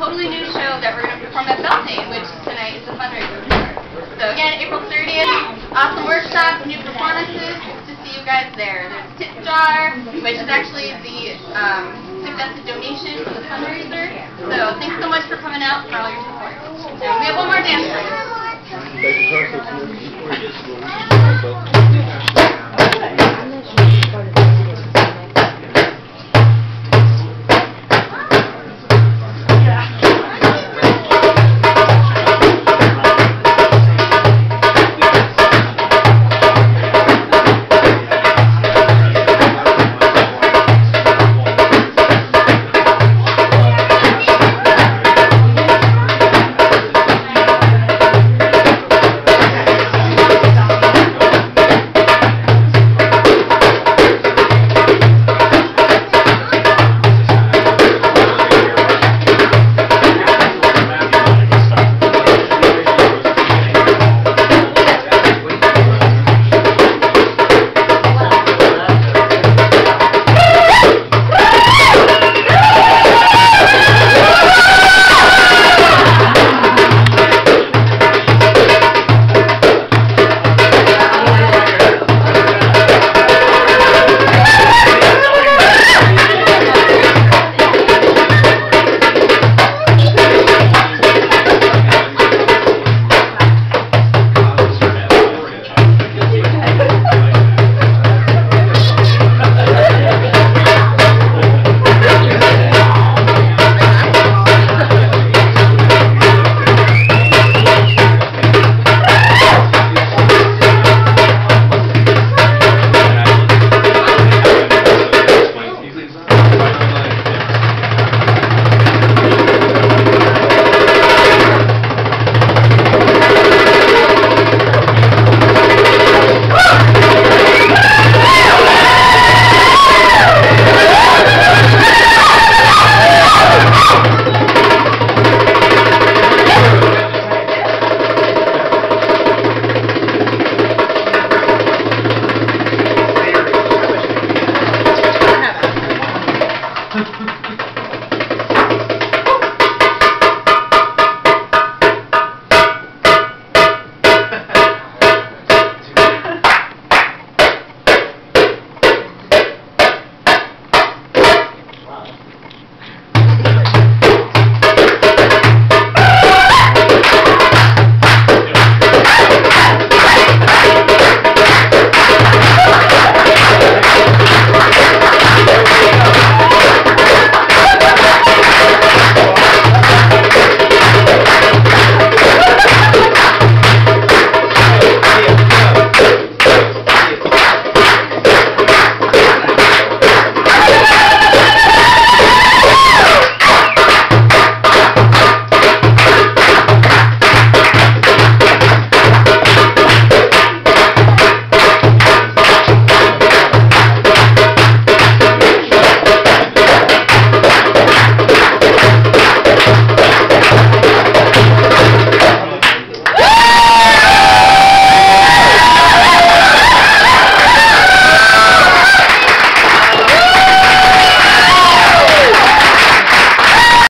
totally new show that we're going to perform at Beltane, which tonight is a fundraiser for. So again, April 30th, awesome workshops, new performances. To see you guys there. There's Tip Jar, which is actually the suggested donation for the fundraiser. So thanks so much for coming out, for all your support. And we have one more dance for you.